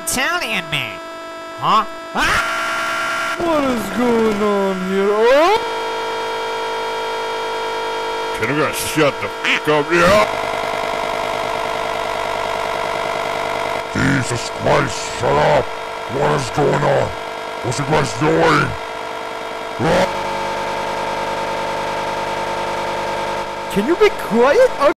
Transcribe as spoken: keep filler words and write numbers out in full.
Italian man. Huh? Ah! What is going on here? Oh! Can you guys shut the f*** up? Yeah! Jesus Christ, shut up! What is going on? What's you guys doing? Ah! Can you be quiet?